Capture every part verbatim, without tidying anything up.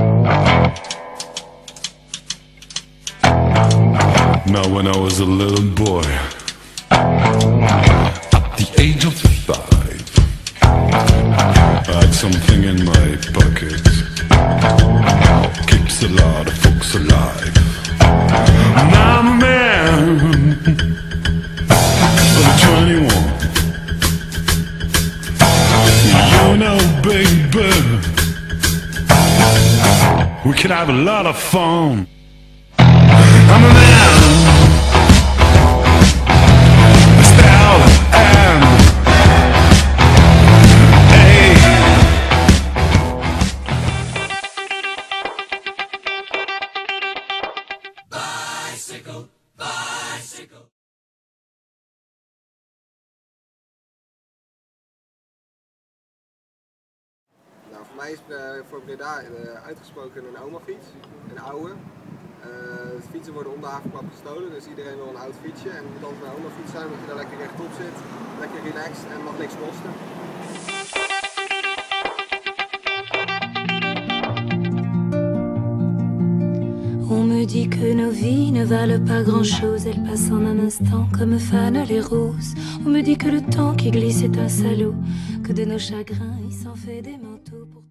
Now when I was a little boy, at the age of five, I had something in my pocket, keeps a lot of folks alive. Now I'm a man, I'm twenty-one. You know, baby, we could have a lot of fun. I'm a man, style and hey. Bicycle, bicycle. Nou, voor mij is uh, voor Breda uh, uitgesproken een oma-fiets, een oude. Uh, de fietsen worden om de havenklap gestolen, dus iedereen wil een oud fietsje. En het moet altijd een oma-fiets zijn, omdat je daar lekker rechtop zit, lekker relaxed en mag niks kosten. On me dit que nos vies ne valent pas grand-chose, elles passent en un instant comme fanent les roses. On me dit que le temps qui glisse est un salaud, que de nos chagrins il s'en fait des manteaux pour...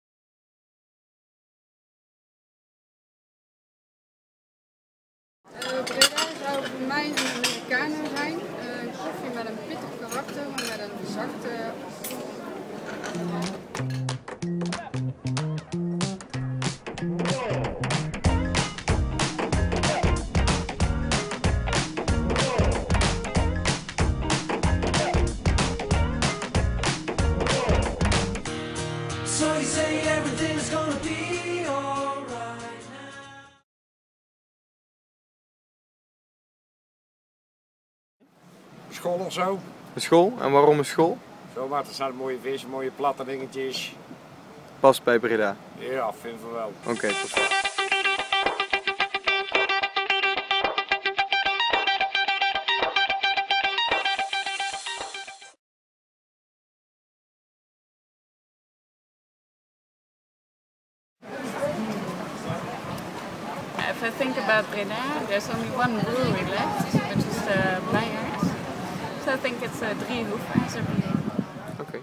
Uh, Breda zou voor mij een Americano zijn, uh, een koffie met een pittig karakter, maar met een zachte... So you say everything's gonna be alright now. School of zo. Een school? En waarom een school? Zo wat, er staan mooie vis, mooie platte dingetjes. Past bij Breda? Ja, vind ik wel. Oké, okay, perfect. If I think about Breda, there's only one brewery left, which is the Blijhard. So I think it's a Driehoef, as I believe. Okay.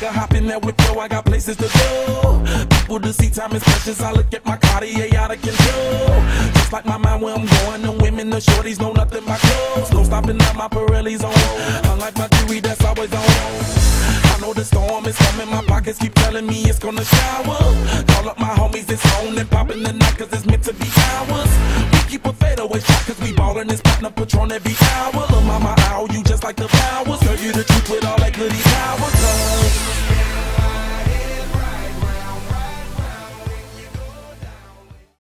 nigga hop in there with yo, I got places to go. People to see, time is precious. I look at my Cartier out of control. Just like my mind where I'm going, the women, the shorties know nothing but clothes. No stopping at my Pirelli's on. Unlike my jewelry that's always on. I know the storm is coming, my pockets keep telling me it's gonna shower. Call up my homies, it's on and popping the night cause it's meant to be ours. We keep a fadeaway shot cause we ballin' this platinum Patron every hour. Lil' mama, ow, you just like the flowers. Girl, you the truth with all that goody power. Cause